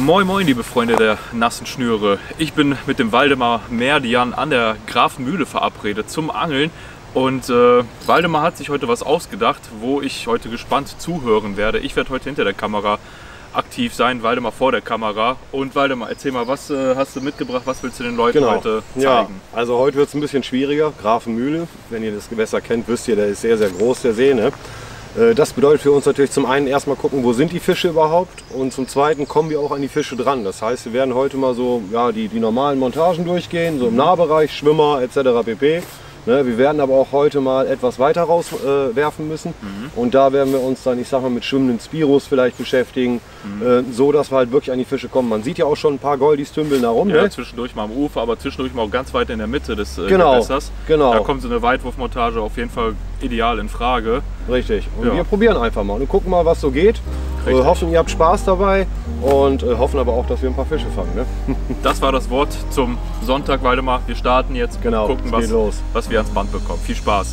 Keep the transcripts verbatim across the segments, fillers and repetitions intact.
Moin moin liebe Freunde der nassen Schnüre. Ich bin mit dem Waldemar Merdian an der Grafenmühle verabredet zum Angeln. Und äh, Waldemar hat sich heute was ausgedacht, wo ich heute gespannt zuhören werde. Ich werde heute hinter der Kamera aktiv sein, Waldemar vor der Kamera. Und Waldemar, erzähl mal, was äh, hast du mitgebracht, was willst du den Leuten genau. heute zeigen? Ja, also heute wird es ein bisschen schwieriger. Grafenmühle, wenn ihr das Gewässer kennt, wisst ihr, der ist sehr, sehr groß, der See. Ne? Das bedeutet für uns natürlich zum einen erstmal gucken, wo sind die Fische überhaupt, und zum zweiten kommen wir auch an die Fische dran. Das heißt, wir werden heute mal so ja, die, die normalen Montagen durchgehen, so im Nahbereich, Schwimmer et cetera pp. Ne, wir werden aber auch heute mal etwas weiter rauswerfen äh, werfen müssen, mhm. und da werden wir uns dann, ich sag mal, mit schwimmenden Spiros vielleicht beschäftigen, mhm. äh, so dass wir halt wirklich an die Fische kommen. Man sieht ja auch schon ein paar Goldis tümpeln da rum. Ja, ne? Zwischendurch mal am Ufer, aber zwischendurch mal auch ganz weit in der Mitte des äh, genau, Gewässers. Genau. Da kommt so eine Weitwurfmontage auf jeden Fall ideal in Frage. Richtig. Und ja. wir probieren einfach mal und gucken mal, was so geht. Wir hoffen, ihr habt Spaß dabei und äh, hoffen aber auch, dass wir ein paar Fische fangen. Ne? Das war das Wort zum Sonntag, Waldemar. Wir starten jetzt, genau, gucken, was, los. was wir ans Band bekommen. Viel Spaß!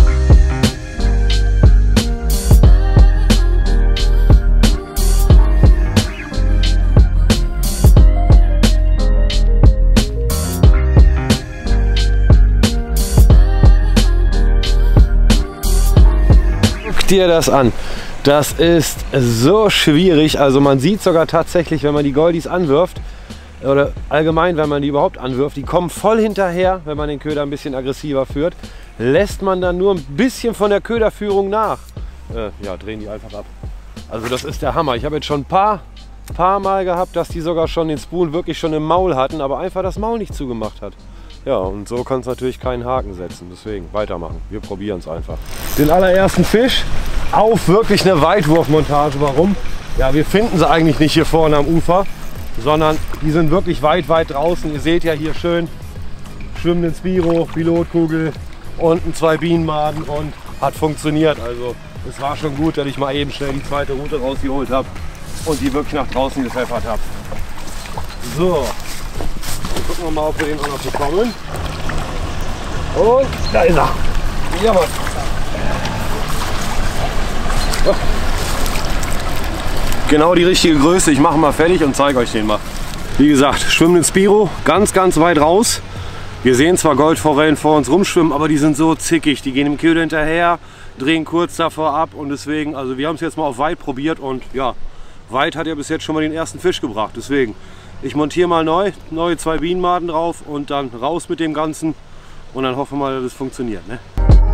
Guck dir das an. Das ist so schwierig. Also man sieht sogar tatsächlich, wenn man die Goldis anwirft, oder allgemein, wenn man die überhaupt anwirft, die kommen voll hinterher, wenn man den Köder ein bisschen aggressiver führt. Lässt man dann nur ein bisschen von der Köderführung nach, äh, ja, drehen die einfach ab. Also das ist der Hammer. Ich habe jetzt schon ein paar, paar Mal gehabt, dass die sogar schon den Spoon wirklich schon im Maul hatten, aber einfach das Maul nicht zugemacht hat. Ja, und so kann es natürlich keinen Haken setzen. Deswegen weitermachen. Wir probieren es einfach. Den allerersten Fisch auf wirklich eine Weitwurfmontage. Warum? Ja, wir finden sie eigentlich nicht hier vorne am Ufer, sondern die sind wirklich weit, weit draußen. Ihr seht ja hier schön schwimmenden Spiro, Pilotkugel, unten zwei Bienenmaden, und hat funktioniert. Also es war schon gut, dass ich mal eben schnell die zweite Route rausgeholt habe und die wirklich nach draußen gepfeffert habe. So. Gucken wir mal, ob wir den auch noch bekommen. Und da ist er. Jawohl. Oh. Genau die richtige Größe. Ich mache mal fertig und zeige euch den mal. Wie gesagt, schwimmenden Spiro, ganz, ganz weit raus. Wir sehen zwar Goldforellen vor uns rumschwimmen, aber die sind so zickig. Die gehen im Köder hinterher, drehen kurz davor ab, und deswegen, also wir haben es jetzt mal auf weit probiert, und ja, weit hat ja bis jetzt schon mal den ersten Fisch gebracht. Deswegen. Ich montiere mal neu, neue zwei Bienenmaden drauf und dann raus mit dem Ganzen, und dann hoffen wir mal, dass es funktioniert. Ne?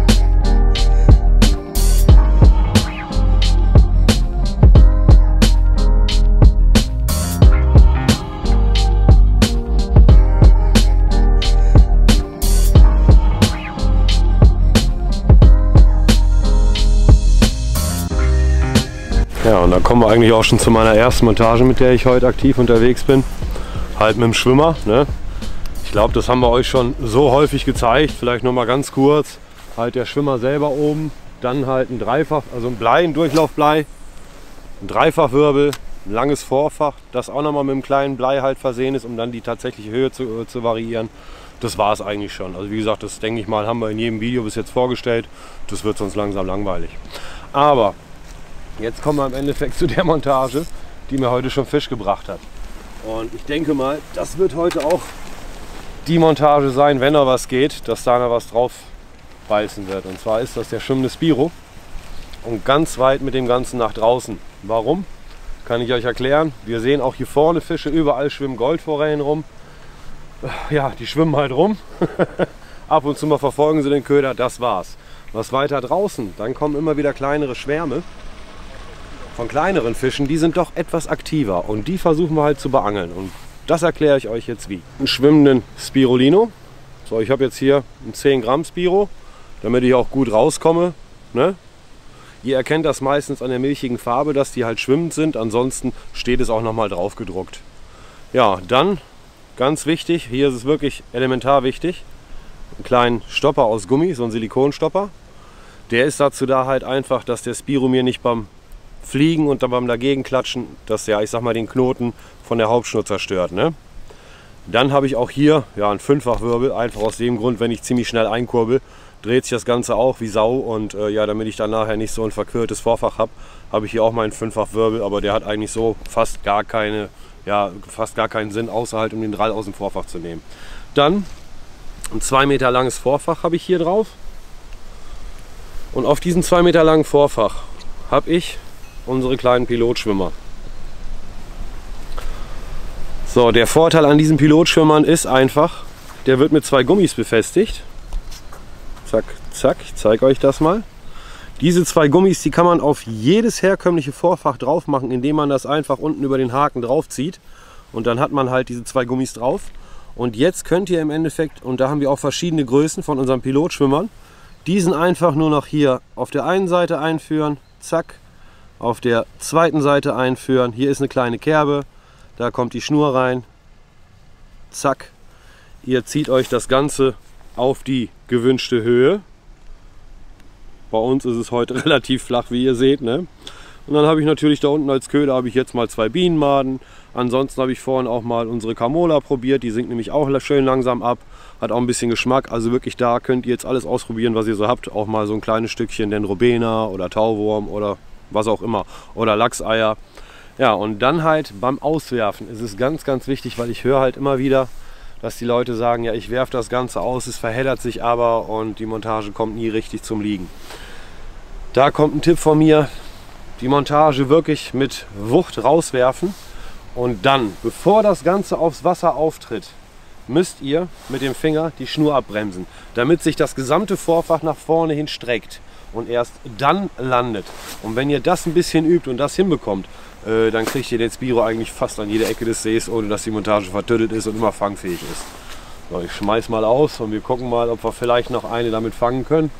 Ja, und dann kommen wir eigentlich auch schon zu meiner ersten Montage, mit der ich heute aktiv unterwegs bin. Halt mit dem Schwimmer. Ne? Ich glaube, das haben wir euch schon so häufig gezeigt. Vielleicht noch mal ganz kurz. Halt der Schwimmer selber oben, dann halt ein Dreifach, also ein Blei, ein Durchlaufblei, ein Dreifachwirbel, ein langes Vorfach, das auch noch mal mit einem kleinen Blei halt versehen ist, um dann die tatsächliche Höhe zu, äh, zu variieren. Das war es eigentlich schon. Also wie gesagt, das denke ich mal, haben wir in jedem Video bis jetzt vorgestellt. Das wird sonst langsam langweilig. Aber jetzt kommen wir im Endeffekt zu der Montage, die mir heute schon Fisch gebracht hat. Und ich denke mal, das wird heute auch die Montage sein, wenn noch was geht, dass da noch was drauf beißen wird. Und zwar ist das der schwimmende Spiro, und ganz weit mit dem Ganzen nach draußen. Warum? Kann ich euch erklären. Wir sehen auch hier vorne Fische, überall schwimmen Goldforellen rum. Ja, die schwimmen halt rum. Ab und zu mal verfolgen sie den Köder, das war's. Was weiter draußen, dann kommen immer wieder kleinere Schwärme von kleineren Fischen, die sind doch etwas aktiver, und die versuchen wir halt zu beangeln, und das erkläre ich euch jetzt wie. Einen schwimmenden Spirulino. So, ich habe jetzt hier einen zehn Gramm Spiro, damit ich auch gut rauskomme. Ne? Ihr erkennt das meistens an der milchigen Farbe, dass die halt schwimmend sind, ansonsten steht es auch noch mal drauf gedruckt. Ja, dann ganz wichtig, hier ist es wirklich elementar wichtig, einen kleinen Stopper aus Gummi, so ein Silikonstopper. Der ist dazu da halt einfach, dass der Spiro mir nicht beim Fliegen und dann beim Dagegenklatschen, dass der, ich sag mal, den Knoten von der Hauptschnur zerstört. Ne? Dann habe ich auch hier ja, einen Fünffachwirbel, einfach aus dem Grund, wenn ich ziemlich schnell einkurbel, dreht sich das Ganze auch wie Sau, und äh, ja, damit ich dann nachher nicht so ein verquirltes Vorfach habe, habe ich hier auch meinen Fünffachwirbel, aber der hat eigentlich so fast gar keine ja, fast gar keinen Sinn, außer halt um den Drall aus dem Vorfach zu nehmen. Dann ein zwei Meter langes Vorfach habe ich hier drauf. Und auf diesem zwei Meter langen Vorfach habe ich unsere kleinen Pilotschwimmer. So, der Vorteil an diesen Pilotschwimmern ist einfach, der wird mit zwei Gummis befestigt. Zack, zack, ich zeige euch das mal. Diese zwei Gummis, die kann man auf jedes herkömmliche Vorfach drauf machen, indem man das einfach unten über den Haken drauf zieht. Und dann hat man halt diese zwei Gummis drauf. Und jetzt könnt ihr im Endeffekt, und da haben wir auch verschiedene Größen von unseren Pilotschwimmern, diesen einfach nur noch hier auf der einen Seite einführen, zack, auf der zweiten Seite einführen. Hier ist eine kleine Kerbe, da kommt die Schnur rein, zack. Ihr zieht euch das Ganze auf die gewünschte Höhe. Bei uns ist es heute relativ flach, wie ihr seht, ne? Und dann habe ich natürlich da unten als Köder habe ich jetzt mal zwei Bienenmaden. Ansonsten habe ich vorhin auch mal unsere Camola probiert. Die sinkt nämlich auch schön langsam ab. Hat auch ein bisschen Geschmack. Also wirklich, da könnt ihr jetzt alles ausprobieren, was ihr so habt. Auch mal so ein kleines Stückchen Dendrobena oder Tauwurm oder was auch immer. Oder Lachseier. Ja, und dann halt beim Auswerfen ist es ganz, ganz wichtig, weil ich höre halt immer wieder, dass die Leute sagen, ja, ich werfe das Ganze aus, es verheddert sich aber und die Montage kommt nie richtig zum Liegen. Da kommt ein Tipp von mir. Die Montage wirklich mit Wucht rauswerfen und dann, bevor das Ganze aufs Wasser auftritt, müsst ihr mit dem Finger die Schnur abbremsen, damit sich das gesamte Vorfach nach vorne hin streckt und erst dann landet. Und wenn ihr das ein bisschen übt und das hinbekommt, äh, dann kriegt ihr den Spiro eigentlich fast an jeder Ecke des Sees, ohne dass die Montage vertüttelt ist und immer fangfähig ist. So, ich schmeiß mal aus und wir gucken mal, ob wir vielleicht noch eine damit fangen können.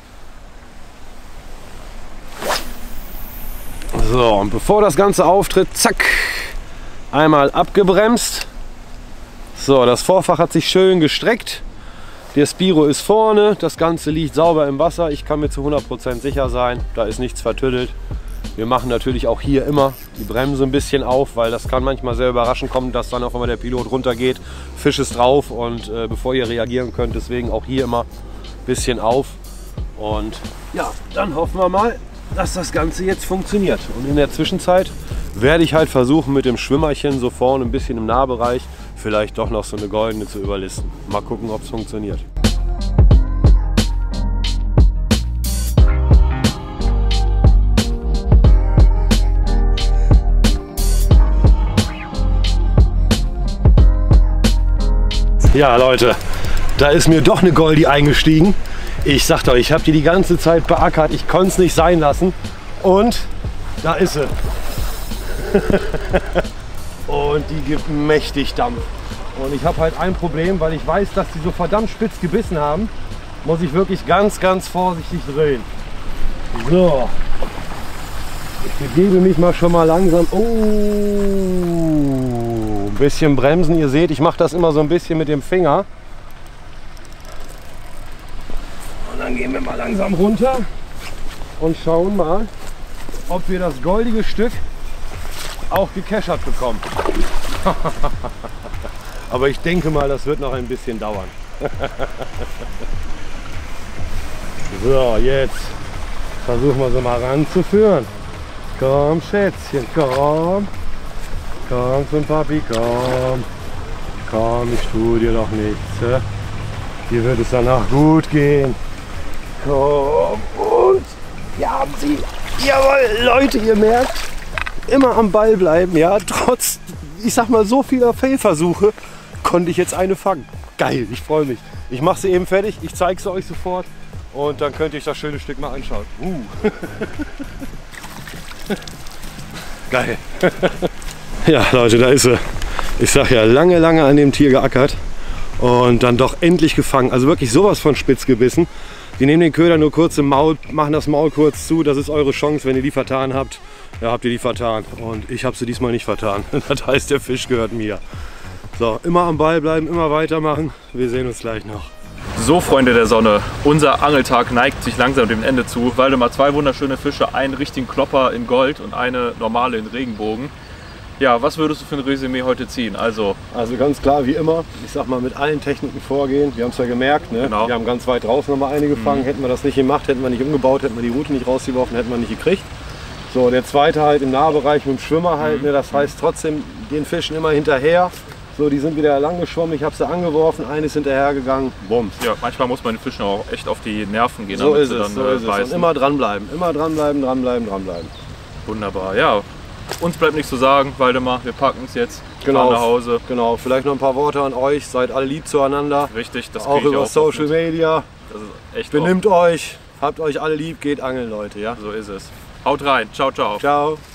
So, und bevor das Ganze auftritt, zack, einmal abgebremst. So, das Vorfach hat sich schön gestreckt. Der Spiro ist vorne, das Ganze liegt sauber im Wasser. Ich kann mir zu hundert Prozent sicher sein, da ist nichts vertüttelt. Wir machen natürlich auch hier immer die Bremse ein bisschen auf, weil das kann manchmal sehr überraschend kommen, dass dann auf einmal der Pilot runtergeht, Fisch ist drauf und äh, bevor ihr reagieren könnt, deswegen auch hier immer ein bisschen auf. Und ja, dann hoffen wir mal, dass das Ganze jetzt funktioniert. Und in der Zwischenzeit werde ich halt versuchen, mit dem Schwimmerchen so vorne ein bisschen im Nahbereich vielleicht doch noch so eine goldene zu überlisten. Mal gucken, ob es funktioniert. Ja, Leute, da ist mir doch eine Goldie eingestiegen. Ich sagte euch, ich habe die die ganze Zeit beackert, ich konnte es nicht sein lassen und da ist sie. Und die gibt mächtig Dampf. Und ich habe halt ein Problem, weil ich weiß, dass die so verdammt spitz gebissen haben, muss ich wirklich ganz, ganz vorsichtig drehen. So, ich begebe mich mal schon mal langsam. Oh, ein bisschen bremsen. Ihr seht, ich mache das immer so ein bisschen mit dem Finger. Dann gehen wir mal langsam runter und schauen mal, ob wir das goldige Stück auch gekeschert bekommen. Aber ich denke mal, das wird noch ein bisschen dauern. So, jetzt versuchen wir sie mal ranzuführen. Komm, Schätzchen, komm. Komm zum Papi, komm. Komm, ich tue dir doch nichts. Dir wird es danach gut gehen. Komm, und wir haben sie. Jawohl, Leute, ihr merkt, immer am Ball bleiben, ja, trotz, ich sag mal, so vieler Fehlversuche konnte ich jetzt eine fangen. Geil, ich freue mich. Ich mache sie eben fertig, ich zeige sie euch sofort und dann könnt ihr euch das schöne Stück mal anschauen. Uh. Geil. Ja, Leute, da ist sie. Ich sag ja, lange, lange an dem Tier geackert und dann doch endlich gefangen. Also wirklich sowas von spitz gebissen. Die nehmen den Köder nur kurz im Maul, machen das Maul kurz zu. Das ist eure Chance, wenn ihr die vertan habt. Ja, habt ihr die vertan. Und ich habe sie diesmal nicht vertan. Das heißt, der Fisch gehört mir. So, immer am Ball bleiben, immer weitermachen. Wir sehen uns gleich noch. So, Freunde der Sonne, unser Angeltag neigt sich langsam dem Ende zu. Waldemar, zwei wunderschöne Fische, einen richtigen Klopper in Gold und eine normale in Regenbogen. Ja, was würdest du für ein Resümee heute ziehen? Also, also ganz klar, wie immer, ich sag mal, mit allen Techniken vorgehen. Wir haben es ja gemerkt, ne? Genau. Wir haben ganz weit draußen noch mal eine gefangen. Mhm. Hätten wir das nicht gemacht, hätten wir nicht umgebaut, hätten wir die Route nicht rausgeworfen, hätten wir nicht gekriegt. So, der zweite halt im Nahbereich mit dem Schwimmer halt, ne, das heißt trotzdem den Fischen immer hinterher. So, die sind wieder lang geschwommen, ich habe sie angeworfen, eine ist hinterher gegangen, bums. Ja, manchmal muss man den Fischen auch echt auf die Nerven gehen, So damit ist sie es, dann so äh, ist es. beißen. Und immer dranbleiben, immer dranbleiben, dranbleiben, dranbleiben. Wunderbar, ja. Uns bleibt nichts zu sagen, Waldemar, wir packen es jetzt, Genau, fahren nach Hause. Genau, vielleicht noch ein paar Worte an euch, seid alle lieb zueinander. Richtig, das Auch kriege ich über auch Social noch mit. Media. Das ist echt Benimmt euch, habt euch alle lieb, geht angeln, Leute, ja? So ist es. Haut rein, ciao, ciao. Ciao.